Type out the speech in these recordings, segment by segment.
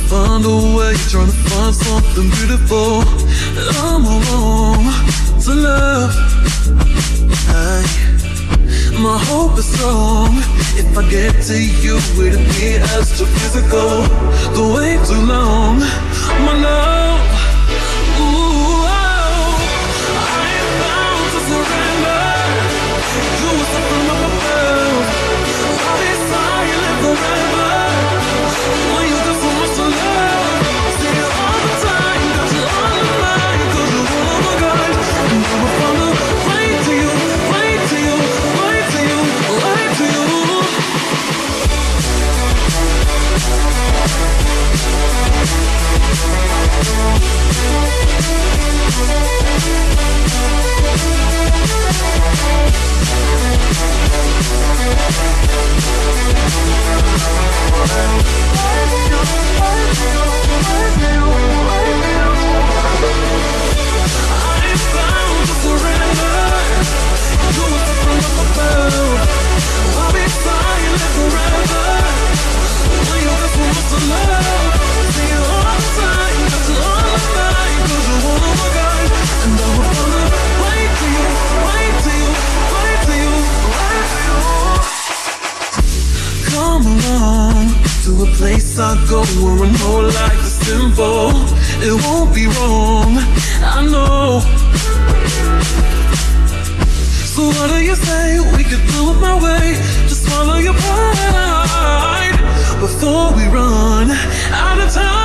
find a way, trying to find something beautiful. I'm alone to love. Hey, my hope is strong. If I get to you, it'll be astrophysical. The way too long, my love. Ooh, oh, I am bound to surrender. You are something up above. I'll be silent forever. When you got so much to love, say it all the time. Got you on the mind, 'cause you're one of a kind. And I will find a way to you, way to you, way to you, way to you. Place I go where I know life is simple. It won't be wrong, I know. So what do you say? We could do it my way. Just swallow your pride before we run out of time.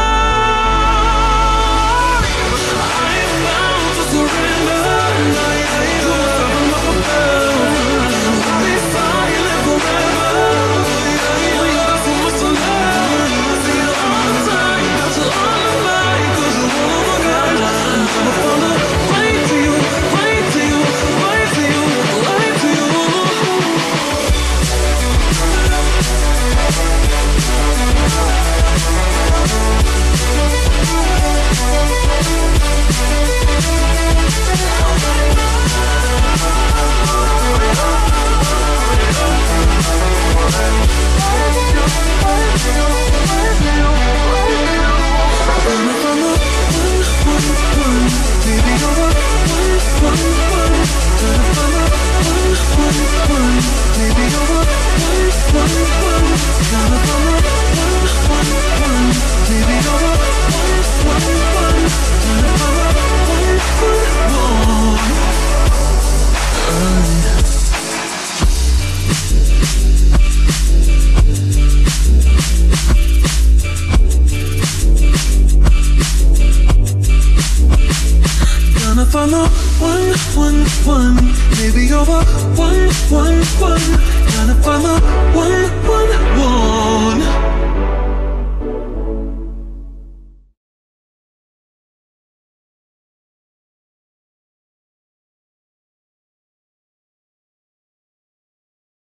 I am bound to surrender. You are something up above. I'll be silent forever. Follow one, maybe over one. Gonna follow one.